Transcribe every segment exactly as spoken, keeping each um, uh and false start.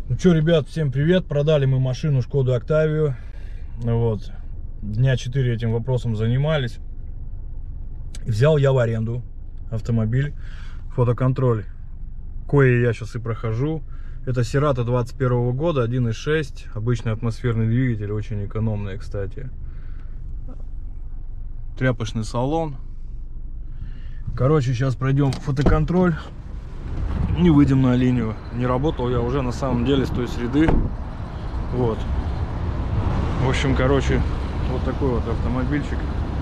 Ну что, ребят, всем привет. Продали мы машину Шкоду Октавию. Вот. Дня четыре этим вопросом занимались. Взял я в аренду автомобиль. Фотоконтроль, кое я сейчас и прохожу. Это Cerato двадцать первого года, один и шесть. Обычный атмосферный двигатель, очень экономный, кстати. Тряпочный салон. Короче, сейчас пройдем фотоконтроль. Не выйдем на линию. Не работал я уже на самом деле с той среды. Вот. В общем, короче, вот такой вот автомобильчик.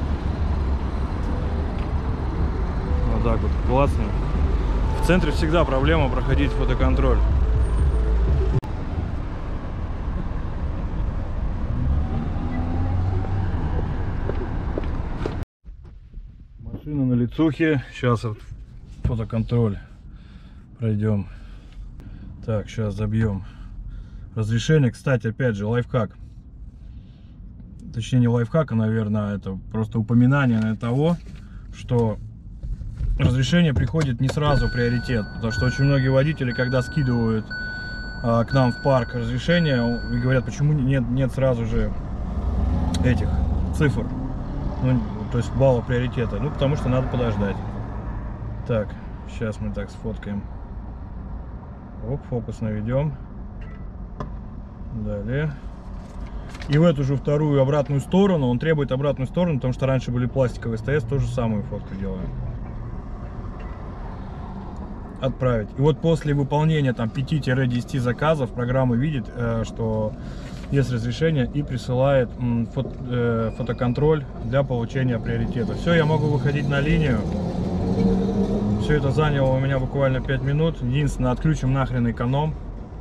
Вот так вот, классно. В центре всегда проблема проходить фотоконтроль. Машина на лицухе. Сейчас вот фотоконтроль пройдем. Так, сейчас забьем разрешение. Кстати, опять же, лайфхак. Точнее, не лайфхак, а, наверное, это просто упоминание того, что разрешение приходит не сразу приоритет. Потому что очень многие водители, когда скидывают а, к нам в парк разрешение, и говорят, почему нет, нет сразу же этих цифр, ну, то есть баллов приоритета. Ну, потому что надо подождать. Так, сейчас мы так сфоткаем. Оп, фокус наведем. Далее. И в эту же вторую обратную сторону, он требует обратную сторону, потому что раньше были пластиковые СТС, тоже самую фотку делаем. Отправить. И вот после выполнения там пяти-десяти заказов программа видит, э, что есть разрешение и присылает м, фото, э, фотоконтроль для получения приоритета. Все, я могу выходить на линию. Все это заняло у меня буквально пять минут. Единственное, отключим нахрен эконом.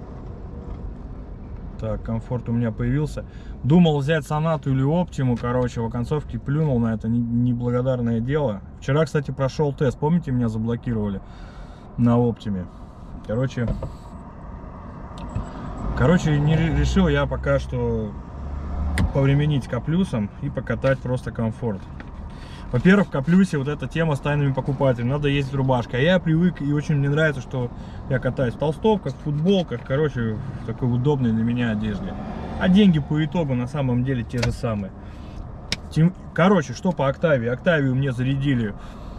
Так, комфорт у меня появился. Думал взять Сонату или Оптиму, короче, в оконцовке плюнул на это неблагодарное дело. Вчера, кстати, прошел тест. Помните, меня заблокировали на Оптиме? Короче, короче, не решил я пока что повременить К-плюсом и покатать просто комфорт. Во-первых, в К-плюсе вот эта тема с тайными покупателями. Надо ездить в рубашке. А я привык, и очень мне нравится, что я катаюсь в толстовках, в футболках. Короче, в такой удобной для меня одежде. А деньги по итогу на самом деле те же самые. Короче, что по Октавии? Октавию мне зарядили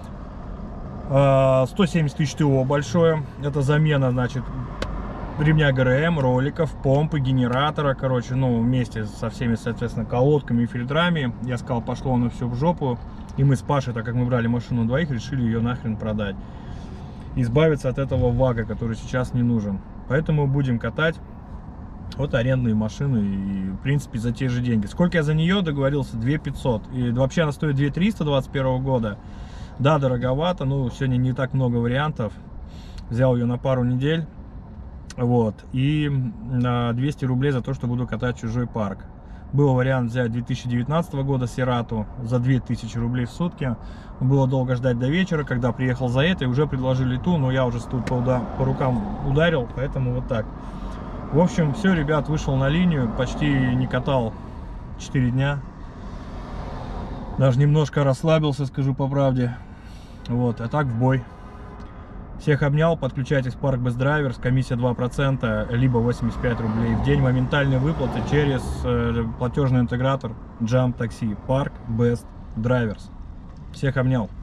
сто семьдесят тысяч ТО большое. Это замена, значит, ремня ГРМ, роликов, помпы, генератора. Короче, ну, вместе со всеми, соответственно, колодками и фильтрами. Я сказал, пошло оно все в жопу. И мы с Пашей, так как мы брали машину на двоих, решили ее нахрен продать. Избавиться от этого вага, который сейчас не нужен. Поэтому будем катать вот арендные машины. И, в принципе, за те же деньги. Сколько я за нее договорился? две тысячи пятьсот. И вообще она стоит две тысячи триста двадцать первого года. Да, дороговато. Ну, сегодня не так много вариантов. Взял ее на пару недель. Вот. И на двести рублей за то, что буду катать чужой парк. Был вариант взять две тысячи девятнадцатого года Cerato за две тысячи рублей в сутки. Было долго ждать до вечера, когда приехал за этой, уже предложили ту, но я уже тут по, по рукам ударил, поэтому вот так. В общем, все, ребят, вышел на линию, почти не катал четыре дня. Даже немножко расслабился, скажу по правде. Вот, а так в бой. Всех обнял, подключайтесь в парк Best Drivers, комиссия два процента, либо восемьдесят пять рублей в день, моментальные выплаты через э, платежный интегратор Jump Taxi, парк Best Drivers. Всех обнял.